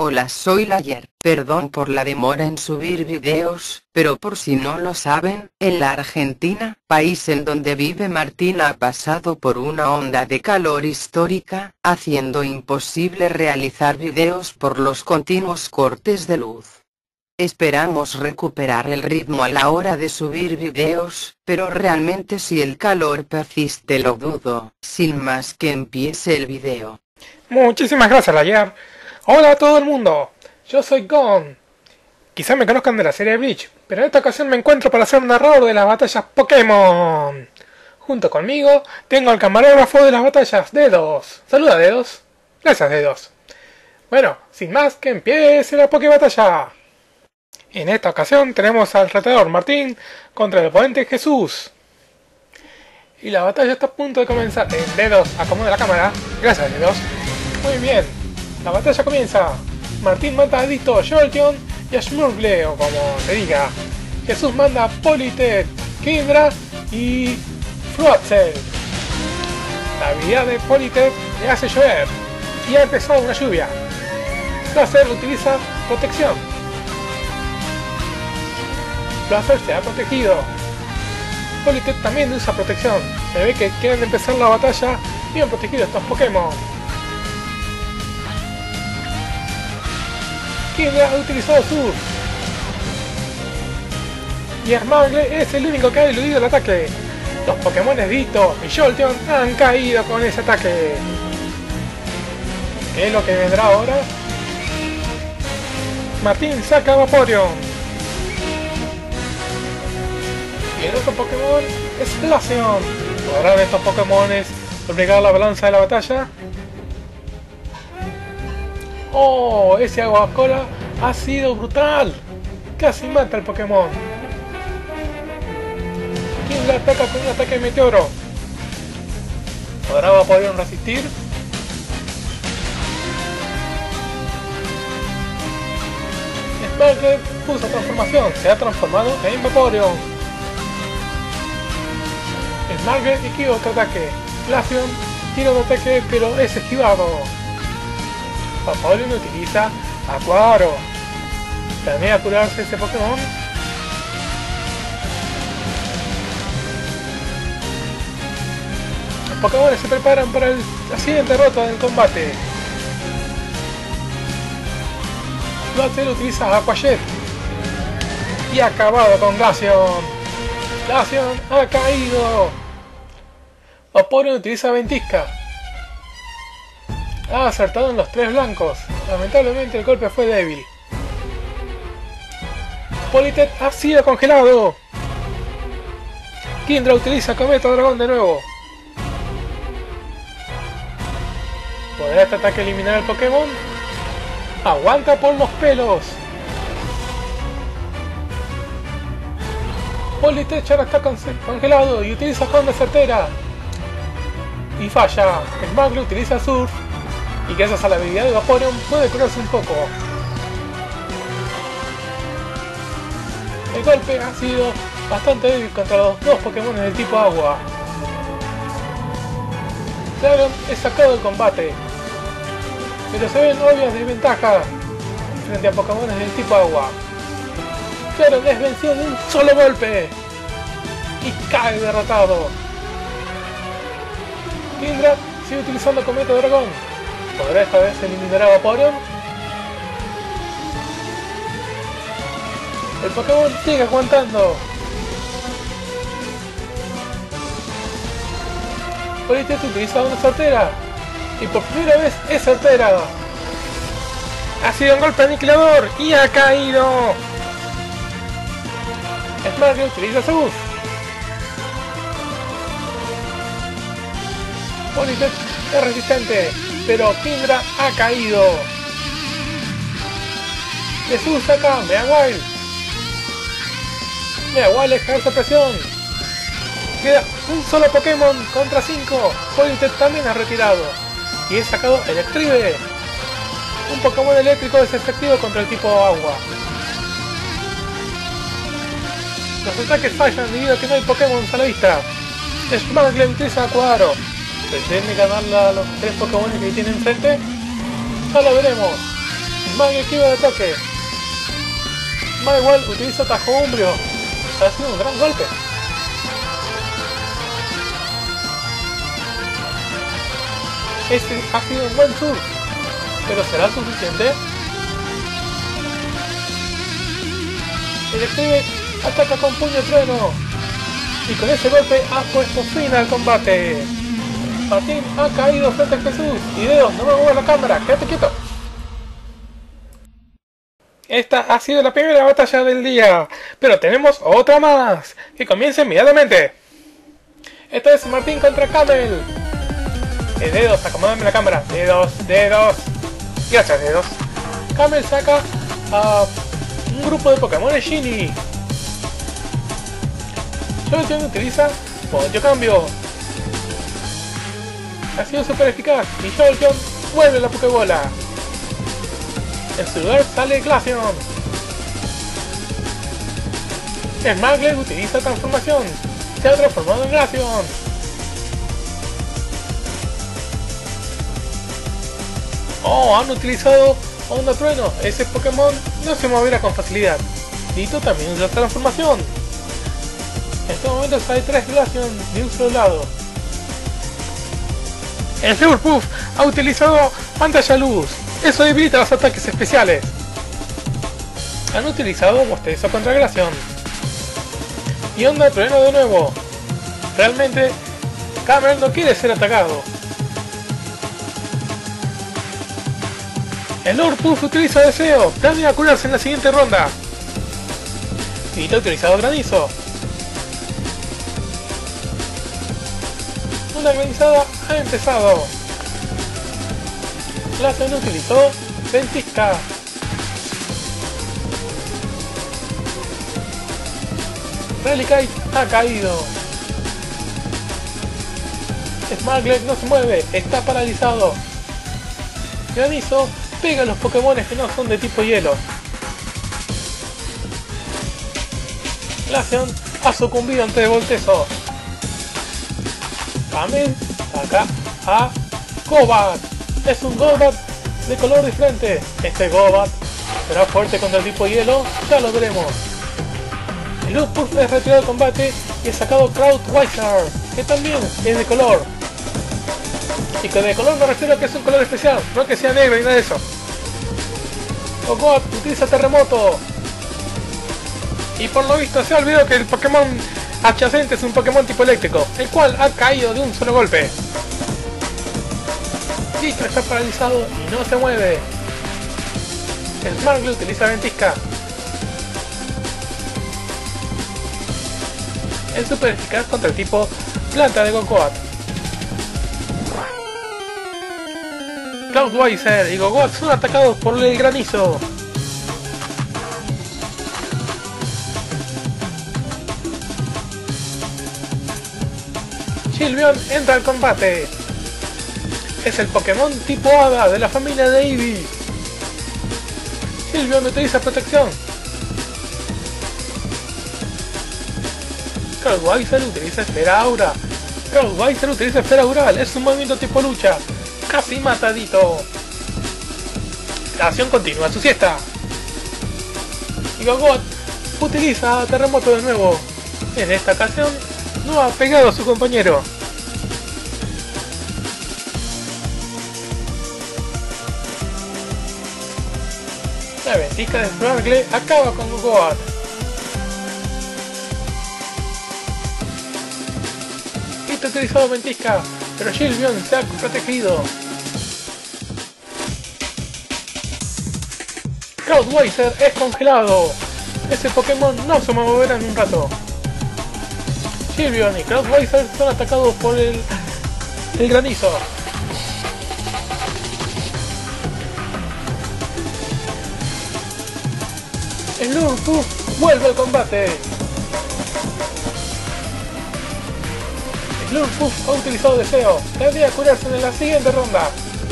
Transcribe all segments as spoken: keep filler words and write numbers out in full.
Hola, soy Layer. Perdón por la demora en subir videos, pero por si no lo saben, en la Argentina, país en donde vive Martín, ha pasado por una onda de calor histórica, haciendo imposible realizar videos por los continuos cortes de luz. Esperamos recuperar el ritmo a la hora de subir videos, pero realmente si el calor persiste lo dudo. Sin más, que empiece el video. Muchísimas gracias, Layer. Hola a todo el mundo, yo soy Gon. Quizá me conozcan de la serie Bleach, pero en esta ocasión me encuentro para ser narrador de las batallas Pokémon. Junto conmigo tengo al camarógrafo de las batallas, Dedos. Saluda, Dedos. Gracias, Dedos. Bueno, sin más, que empiece la Pokébatalla. En esta ocasión tenemos al retador Martín contra el oponente Jesús. Y la batalla está a punto de comenzar. Eh, Dedos, acomoda la cámara. Gracias, Dedos. Muy bien, la batalla comienza. Martín manda a Ditto, Jolteon y a Smurgle, o como se diga. Jesús manda a Politec, Kindra y Floatzel. La habilidad de Politec le hace llover y ha empezado una lluvia. Floatzel utiliza protección. Floatzel se ha protegido. Politec también usa protección. Se ve que quieren empezar la batalla bien protegidos estos Pokémon. Kindra ha utilizado Surf. Y Smargle es el único que ha eludido el ataque. Los Pokémon Ditto y Jolteon han caído con ese ataque. ¿Qué es lo que vendrá ahora? Martín saca a Vaporeon. Y el otro Pokémon es Glaceon. ¿Podrán estos Pokémones doblegar la balanza de la batalla? ¡Oh! Ese agua cola ha sido brutal. Casi mata al Pokémon. ¿Quién le ataca con un ataque de meteoro? ¿Podrá Vaporeon resistir? Smargle usa transformación. Se ha transformado en Vaporeon. Smargle esquiva otro ataque. Glaceon tira un ataque pero es esquivado. Vaporeon utiliza Acuaro. ¿Planea curarse este Pokémon? Los Pokémon se preparan para el, la siguiente derrota del combate. Floatzel utiliza Aqua Jet y ha acabado con Glaceon. Glaceon ha caído. Vaporeon utiliza Ventisca. Ha acertado en los tres blancos. Lamentablemente el golpe fue débil. Politec ha sido congelado. Kindra utiliza Cometa Dragón de nuevo. ¿Podrá este ataque eliminar al Pokémon? ¡Aguanta por los pelos! Politec ahora está congelado y utiliza Honda Certera. Y falla. Smargle utiliza Surf. Y gracias a la habilidad de Vaporeon puede curarse un poco. El golpe ha sido bastante débil contra los dos Pokémon del tipo agua. Flareon es sacado del combate, pero se ven obvias desventajas frente a Pokémon del tipo agua. Flareon es vencido de un solo golpe y cae derrotado. Kindra sigue utilizando Cometa Dragón. ¿Podrá esta vez eliminar a Vaporeon? El Pokémon sigue aguantando. Politec utiliza una certera. Y por primera vez es certera. Ha sido un golpe aniquilador y ha caído. Smargle utiliza Surf. Politec es resistente, pero Kindra ha caído. Jesús saca Mega Wild. Mega Wild ejerce presión. Queda un solo Pokémon contra cinco. Politec también ha retirado. Y he sacado Electrive. Un Pokémon eléctrico es efectivo contra el tipo agua. Los ataques fallan debido a que no hay Pokémon a la vista. Smargle utiliza Acuaro. ¿Pretende ganar a los tres Pokémon que tiene enfrente? Ya lo veremos. Smaggle esquiva de ataque. Smile utiliza atajo umbrio. Ha sido un gran golpe. Este ha sido un buen surf, pero ¿será suficiente? El Electric ataca con puño trueno y con ese golpe ha puesto fin al combate. Martín ha caído frente a Jesús y Dedos, no me muevas la cámara, quédate quieto. Esta ha sido la primera batalla del día, pero tenemos otra más, que comienza inmediatamente. Esta es Martín contra Camel. Eh, Dedos, acomódame la cámara. Dedos, Dedos. Gracias, Dedos. Camel saca a un grupo de Pokémon Shiny. Jolteon utiliza Podio Cambio. Ha sido super eficaz y Jolteon vuelve la Pokébola. En su lugar sale Glaceon. Smaggle utiliza transformación. Se ha transformado en Glaceon. Oh, han utilizado Onda Trueno. Ese Pokémon no se moverá con facilidad. Ditto también usa transformación. En este momento hay tres Glaceon de un solo lado. El Silverpuff ha utilizado pantalla luz. Eso debilita los ataques especiales. Han utilizado bostezo contra Glaceon. Y Onda Trueno de nuevo. Realmente, Camel no quiere ser atacado. El Lurpuff utiliza Deseo. Planea curarse en la siguiente ronda. Ditto ha utilizado Granizo. Una granizada ha empezado. Glaceon utilizó Ventisca. Relicate ha caído. Smaggle no se mueve, está paralizado. Granizo pega a los Pokémon que no son de tipo hielo. Glaceon ha sucumbido ante el Voltezo. Camel saca a Golbat. Es un Golbat de color diferente. Este Golbat será fuerte contra el tipo hielo, ya lo veremos. El Lurpuff es retirado del combate y ha sacado Cloudweiser, que también es de color. Y que de color me refiero a que es un color especial, no que sea negro y nada de eso. Golbat utiliza Terremoto. Y por lo visto se ha olvidado que el Pokémon adyacente es un Pokémon tipo eléctrico, el cual ha caído de un solo golpe. Ditto está paralizado y no se mueve. El Smaggle utiliza Ventisca. Es super eficaz contra el tipo planta de Golbat. Cloudweiser y Golbat son atacados por el granizo. Sylveon entra al combate. Es el Pokémon tipo Hada de la familia de Eevee. Sylveon utiliza protección. Cloudweiser utiliza Esfera Aura. Cloudweiser utiliza Esfera Aural. Es un movimiento tipo lucha. Casi matadito. La acción continúa su siesta. Y Golbat utiliza Terremoto de nuevo. En esta ocasión no ha pegado a su compañero. La Ventisca de Smaggle acaba con Golbat. Ditto ha utilizado Ventisca, pero Sylveon se ha protegido. Cloudweiser es congelado. Ese Pokémon no se moverá en un rato. Sylveon y Cloudweiser son atacados por el, el granizo. El Lurpuff vuelve al combate. El Lurpuff ha utilizado Deseo. Debería curarse en la siguiente ronda.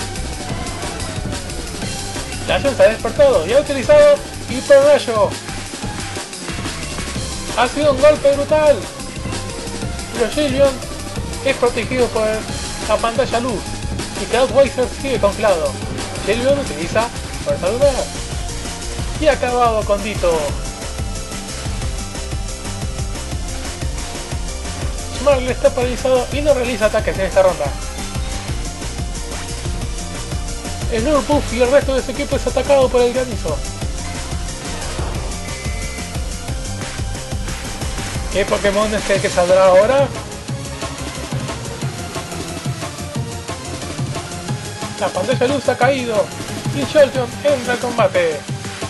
Glaceon se ha despertado y ha utilizado Hiper Rayo. Ha sido un golpe brutal. Pero Sylveon es protegido por la pantalla luz y Cloudweiser sigue congelado. Sylveon utiliza Fuerza lunar. Y acabado con Ditto. Margle está paralizado y no realiza ataques en esta ronda. El Slurpuff y el resto de su equipo es atacado por el granizo. ¿Qué Pokémon es el que saldrá ahora? La pantalla de luz ha caído y Jolteon entra al combate.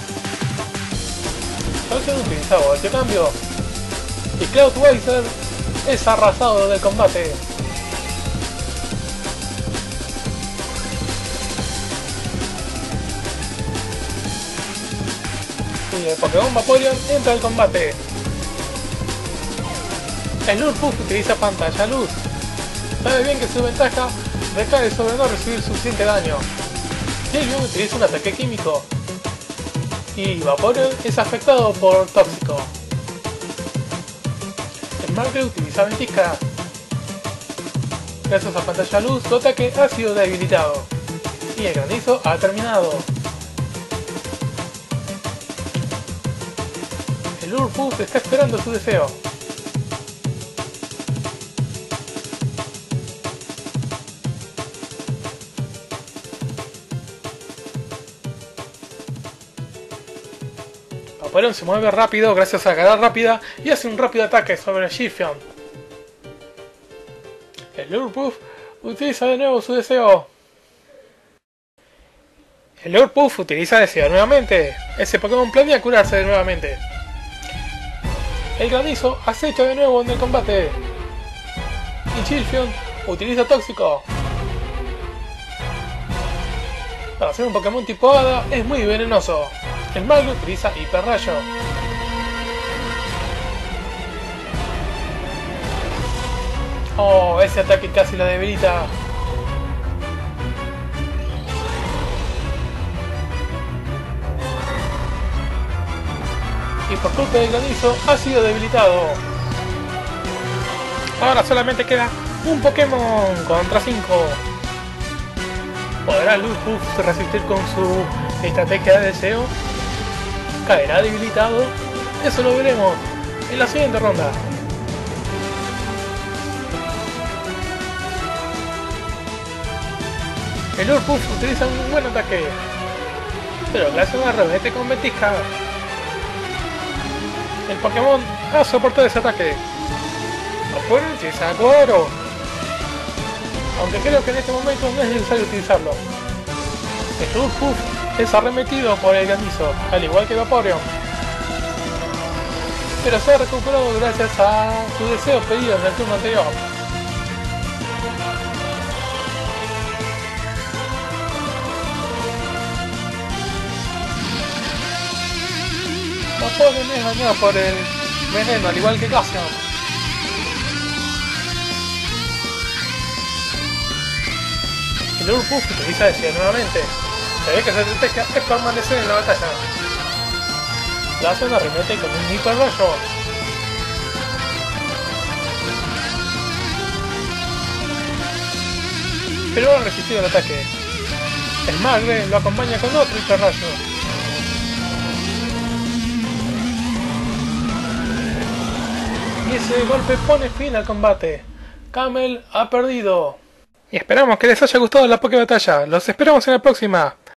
Jolteon utiliza golpe cambio y Cloudweiser es arrasado del combate. Y el Pokémon Vaporeon entra al combate. El Slurpuff utiliza pantalla luz. Sabe bien que su ventaja recae sobre no recibir suficiente daño. Sylveon utiliza un ataque químico. Y Vaporeon es afectado por tóxico. El Margle utiliza ventisca. Gracias a pantalla luz, su ataque ha sido debilitado. Y el granizo ha terminado. El Slurpuff está esperando su deseo. Vaporeon se mueve rápido gracias a la carga rápida y hace un rápido ataque sobre Sylveon. El Slurpuff utiliza de nuevo su deseo. El Slurpuff utiliza deseo nuevamente. Ese Pokémon planea curarse nuevamente. El granizo acecha de nuevo en el combate. Y Sylveon utiliza tóxico. Para ser un Pokémon tipo Hada es muy venenoso. El Margle utiliza Hiper Rayo. Oh, ese ataque casi lo debilita. Y por culpa del granizo ha sido debilitado. Ahora solamente queda un Pokémon contra cinco. ¿Podrá Slurpuff resistir con su estrategia de deseo? ¿Caerá debilitado? Eso lo veremos en la siguiente ronda. El Slurpuff utiliza un buen ataque, pero gracias a remete con ventisca. El Pokémon ha soportado ese ataque. Vaporeon utiliza Cuadro, aunque creo que en este momento no es necesario utilizarlo. El Slurpuff es arremetido por el granizo, al igual que Vaporeon, pero se ha recuperado gracias a su deseo pedido en el turno anterior. Vaporeon es dañado por el veneno, al igual que Glaceon. El Slurpuff utiliza deseo nuevamente. Se ve que su estrategia es permanecer en la batalla. Glaceon arremete con un Hiper Rayo. Pero ha resistido el ataque. El Margle lo acompaña con otro Hiper Rayo. Y ese golpe pone fin al combate. Camel ha perdido. Y esperamos que les haya gustado la Poké Batalla. Los esperamos en la próxima.